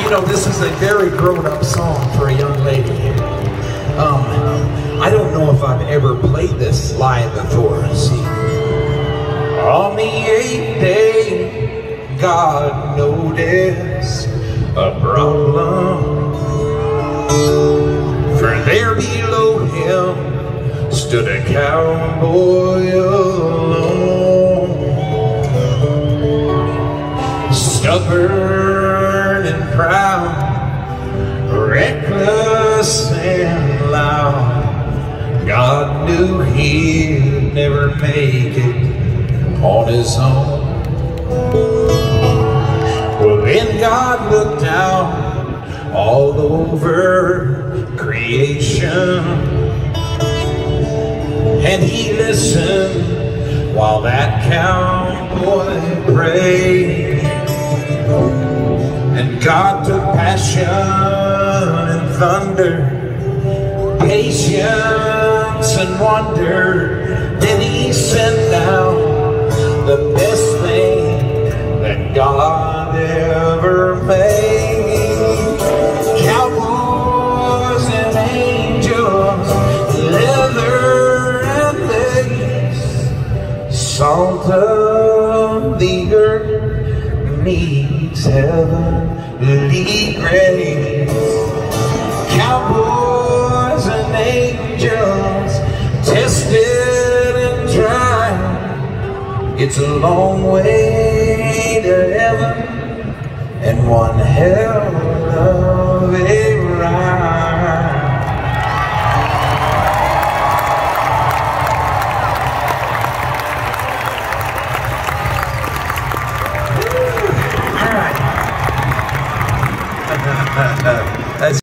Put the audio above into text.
You know, this is a very grown-up song for a young lady. I don't know if I've ever played this live before. See, on the 8th day, God noticed a problem. For there below him stood a cowboy alone, stubborn and proud, reckless and loud. God knew he'd never make it on his own. Well, then God looked out all over creation, and he listened while that cowboy prayed. And God took passion and thunder, patience and wonder. Then he sent down the best thing that God ever made. Cowboys and angels, leather and lace, salt of the earth meets heavenly grace. Cowboys and angels, tested and tried. It's a long way to heaven and one hell of a ride. All right.